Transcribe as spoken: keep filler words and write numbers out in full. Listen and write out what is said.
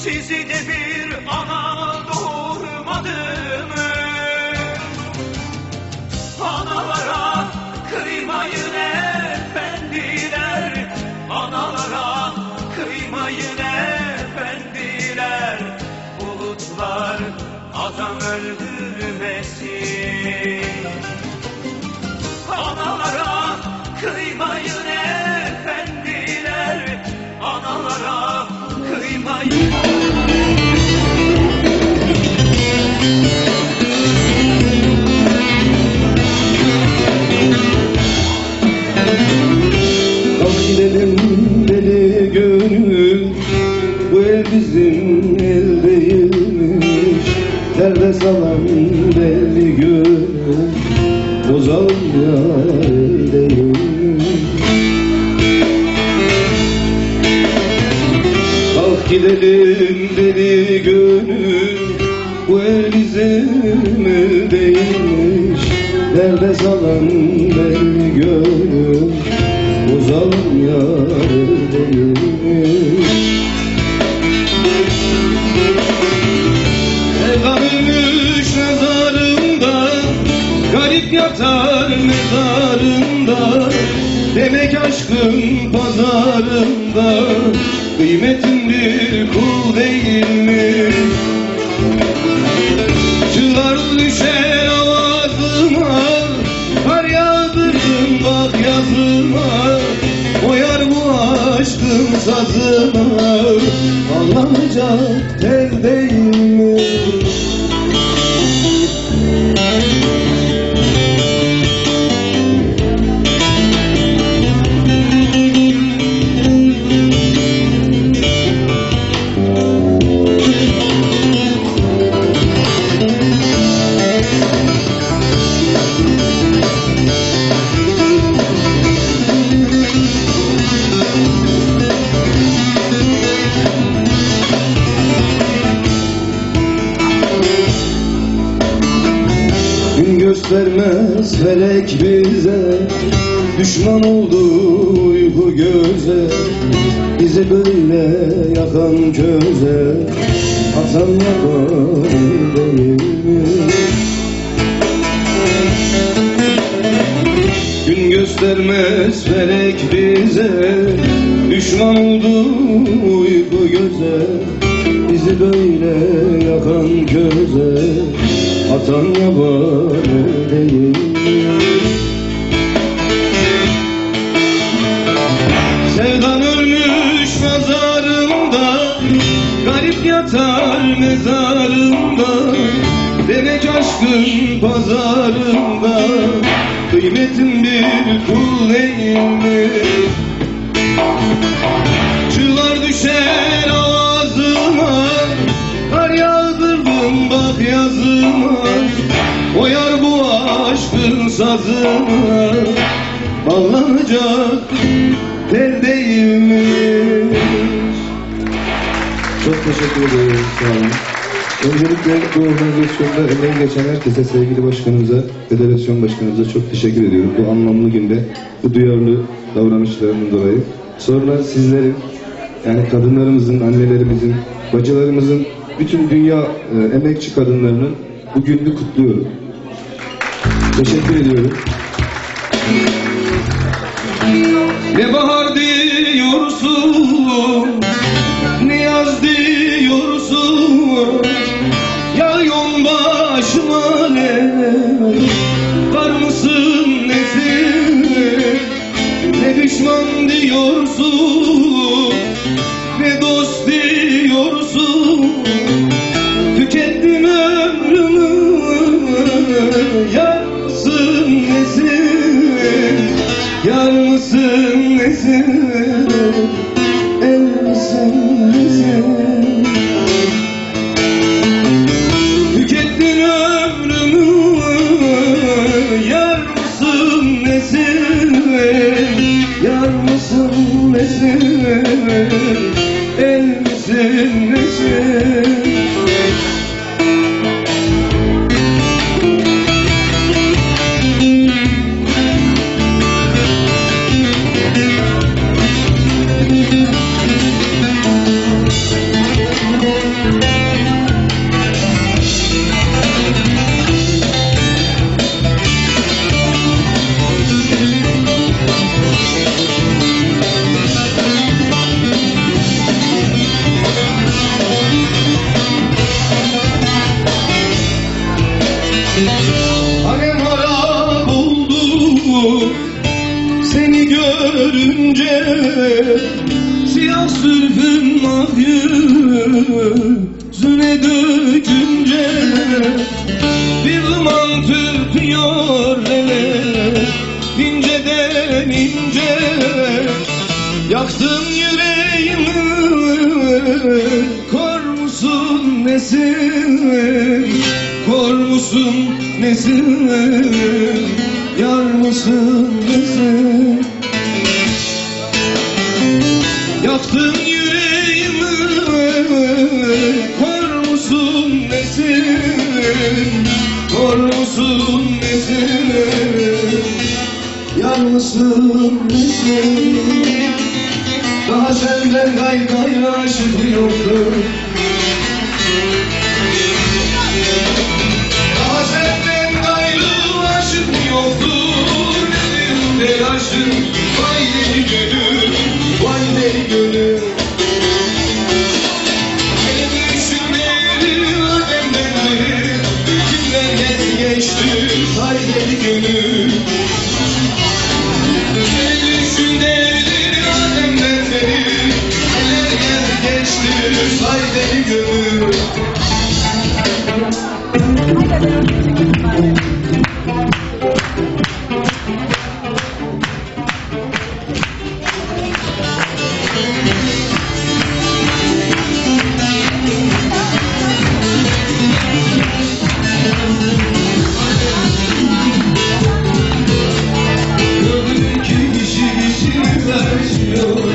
sizi de bir ana doğurmadı mı? Analara kıymayın efendiler, analara kıymayın efendiler. Bulutlar adam öldürmesin. Analara kıymayın efendiler, analara kıymayın. Kalk gidelim deli gönül, bu el bizim el değilmiş. Derde salan deli gönül, bozalım ya el değilmiş. Kalk gidelim deli gönül, bu el bizim el değilmiş. Derde salan deli gönül, bozalım ya el değilmiş. Sevdan ölmüş mezarımda, garip yatar mezarımda. Demek aşkın pazarında, kıymetin bir kul değil mi? Çığlar düşer avazıma, kar yağdırdım bak yazıma. Oyar bu aşkın sazına, anlanacak tel değil mi? Göstermez felek bize, düşman oldu uyku göze. Bizi böyle yakan köze, atan yakan değil mi? Gün göstermez felek bize, düşman oldu uyku göze. Bizi böyle yakan köze, atan yaban değil. Sevdan ölmüş mezarımda, garip yatar mezarımda. Demek aşkın pazarında, kıymetin bir kul değil mi? Çığlar düşer ağzıma, kar yağdırdım bak yazıma. Oyar bu aşkın sazına, bağlanacak tel değilmiş. Çok teşekkür ederim. Sağ olun. Öncelikle bu organizasyonda emeği geçen herkese, sevgili başkanımıza, federasyon başkanımıza çok teşekkür ediyorum. Bu anlamlı günde, bu duyarlı davranışlarının dolayı. Sonra sizlerin, yani kadınlarımızın, annelerimizin, bacılarımızın, bütün dünya e, emekçi kadınlarının bu gününü kutluyorum. Teşekkür ediyorum. Ne bahar diyorsun, ne yaz diyorsun. Yağıyorsun başıma ne, var mısın nesin? Ne düşman diyorsun, ne dost diyorsun. Tükettin ömrümü, yar mısın nesin? Yar mısın nesin? El misin nesin? Tükettin ömrümü, yar mısın nesin? Yar mısın nesin? Siyah sülfün ah yüzüne dökünce bir duman tütüyor ele inceden ince. Yaktın yüreğimi, kor musun nesin? Kor musun nesin? Yar mısın nesin? Yaktın yüreğimi, kor musun nesin? Kor musun nesin? Yar mısın nesin? Daha senden gay gay aşık yoktu. Daha senden gayrı aşık yoktur. Elimde yaşım, vay deli gönül, vay deli gönül. Benim düşünmeleri ödemden beri kimler geldi geçti, vay deli gönül. Benim düşünmeleri ödemden beri kimler geldi geçti, vay deli gönül. Gördüm ki kişi kişi benziyor.